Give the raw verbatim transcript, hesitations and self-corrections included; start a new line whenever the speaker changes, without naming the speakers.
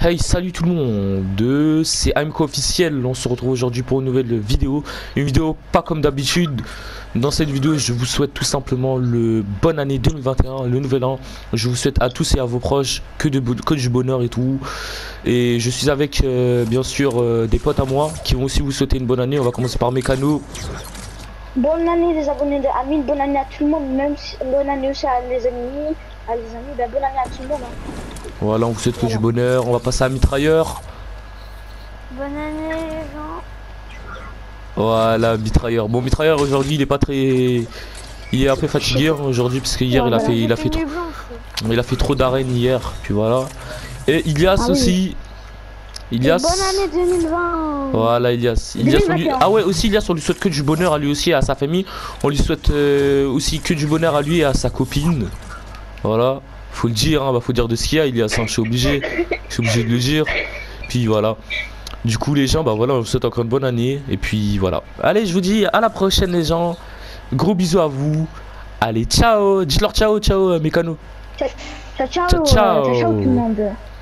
Hey, salut tout le monde, c'est A M K officiel. On se retrouve aujourd'hui pour une nouvelle vidéo. Une vidéo pas comme d'habitude. Dans cette vidéo, je vous souhaite tout simplement le bonne année deux mille vingt et un, le nouvel an. Je vous souhaite à tous et à vos proches que, de, que du bonheur et tout. Et je suis avec euh, bien sûr euh, des potes à moi qui vont aussi vous souhaiter une bonne année. On va commencer par Mécano.
Bonne année les abonnés de Amine, bonne année à tout le monde, même si, bonne année aussi à les ennemis, à les amis, ben bonne année à tout le monde. Hein.
Voilà, on vous souhaite que voilà. Du bonheur. On va passer à Mitrailleur.
Bonne année les gens.
Voilà, Mitrailleur. Bon, Mitrailleur aujourd'hui il est pas très... Il est un peu fatigué hein, aujourd'hui parce que hier ouais, il a fait, il a fait trop... Il a fait trop d'arènes hier, puis voilà. Et Ilias ah, aussi. Oui. Ilias.
Bonne année deux mille vingt.
Voilà, Ilias. Ilias on lui... Ah ouais, aussi Ilias, on lui souhaite que du bonheur à lui aussi et à sa famille. On lui souhaite euh, aussi que du bonheur à lui et à sa copine. Voilà, faut le dire, hein, bah, faut dire de ce qu'il y a, Ilias, hein, je suis obligé. Je suis obligé de le dire. Puis voilà. Du coup les gens, bah voilà, on vous souhaite encore une bonne année. Et puis voilà. Allez, je vous dis à la prochaine les gens. Gros bisous à vous. Allez, ciao. Dites-leur ciao, ciao, Mécano.
Ciao, ciao, ciao, ciao, ciao, ciao tout le monde.